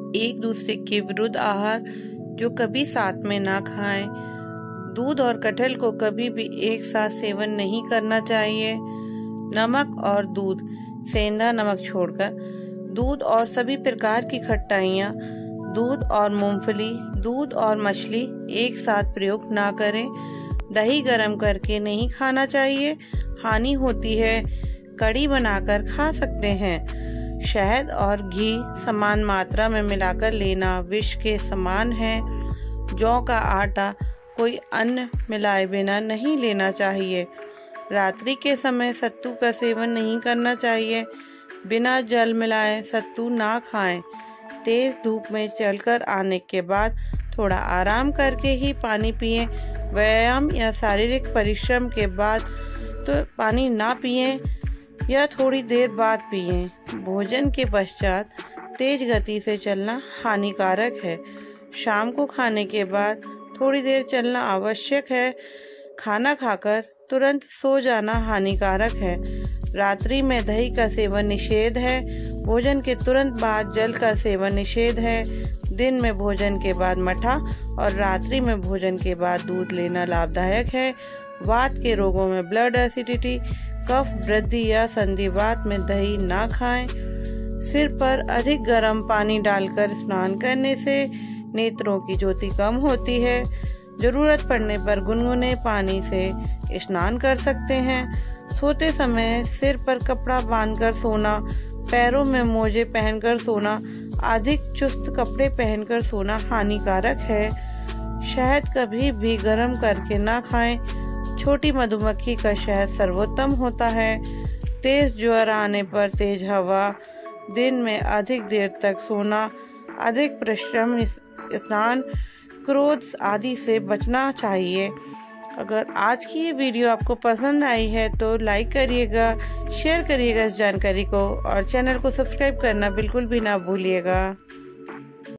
एक दूसरे के विरुद्ध आहार जो कभी साथ में ना खाएं। दूध और कटहल को कभी भी एक साथ सेवन नहीं करना चाहिए। नमक और दूध, सेंधा नमक छोड़कर दूध और सभी प्रकार की खट्टाइयाँ, दूध और मूंगफली, दूध और मछली एक साथ प्रयोग ना करें। दही गर्म करके नहीं खाना चाहिए, हानि होती है। कड़ी बनाकर खा सकते हैं। शहद और घी समान मात्रा में मिलाकर लेना विष के समान है। जौ का आटा कोई अन्न मिलाए बिना नहीं लेना चाहिए। रात्रि के समय सत्तू का सेवन नहीं करना चाहिए। बिना जल मिलाए सत्तू ना खाएं। तेज धूप में चलकर आने के बाद थोड़ा आराम करके ही पानी पिएं। व्यायाम या शारीरिक परिश्रम के बाद तो पानी ना पिएं या थोड़ी देर बाद पिएं। भोजन के पश्चात तेज गति से चलना हानिकारक है। शाम को खाने के बाद थोड़ी देर चलना आवश्यक है। खाना खाकर तुरंत सो जाना हानिकारक है। रात्रि में दही का सेवन निषेध है। भोजन के तुरंत बाद जल का सेवन निषेध है। दिन में भोजन के बाद मठा और रात्रि में भोजन के बाद दूध लेना लाभदायक है। वात के रोगों में ब्लड एसिडिटी, कफ वृद्धि या संधिवात में दही ना खाएं। सिर पर अधिक गर्म पानी डालकर स्नान करने से नेत्रों की ज्योति कम होती है। जरूरत पड़ने पर गुनगुने पानी से स्नान कर सकते हैं। सोते समय सिर पर कपड़ा बांधकर सोना, पैरों में मोजे पहनकर सोना, अधिक चुस्त कपड़े पहनकर सोना हानिकारक है। शहद कभी भी गर्म करके ना खाएं। छोटी मधुमक्खी का शहद सर्वोत्तम होता है। तेज ज्वर आने पर तेज हवा, दिन में अधिक देर तक सोना, अधिक परिश्रम, स्नान, क्रोध आदि से बचना चाहिए। अगर आज की ये वीडियो आपको पसंद आई है तो लाइक करिएगा, शेयर करिएगा इस जानकारी को और चैनल को सब्सक्राइब करना बिल्कुल भी ना भूलिएगा।